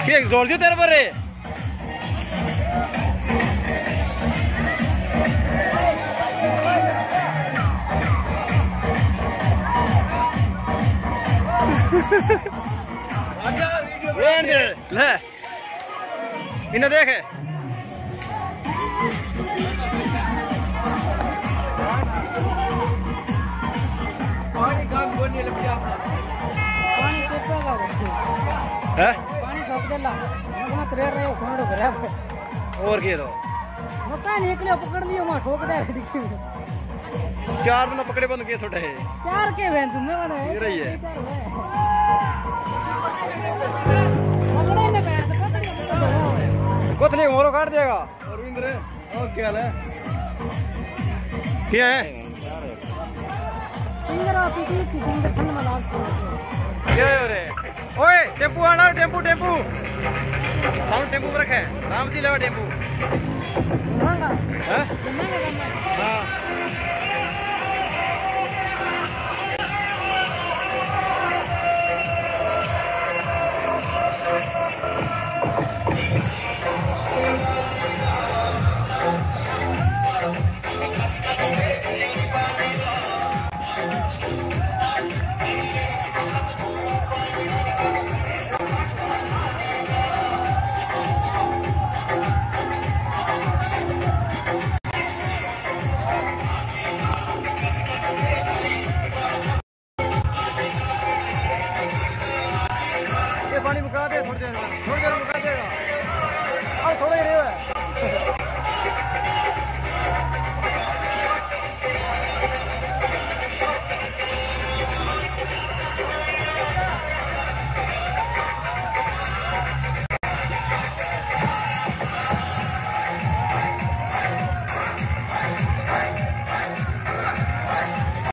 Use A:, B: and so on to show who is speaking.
A: जोड़ दियो तेरे पर ले इन्हें देखे
B: पानी काम को नहीं लग जाता पानी कितना
A: है
B: पानी ठोक देला मत रे रे फोन रे
A: और के दो
B: मका निकले पकड़ लियो मां ठोक दे दिखी
A: 4 दिन पकड़े बंद के छोटे है
B: 4 के बहन तुमने बना है
A: रही है
B: पकड़े ने बैठ
A: कोतली मोरो काट देगा
C: अरविंद्र और क्या है
A: क्या है
B: सिंगरा पीती थी सिंगर ठंड में लाल
A: क्या है रे ओए टेम्पू आना टेम्पू टेम्पू साउंड टेम्पू पर रखे राम जी लेवा टेम्पू
B: मंगा
A: हैं
B: मंगा
A: हां पानी मुका दे थोड़ी देर मुका देगा और थोड़ा ही रहे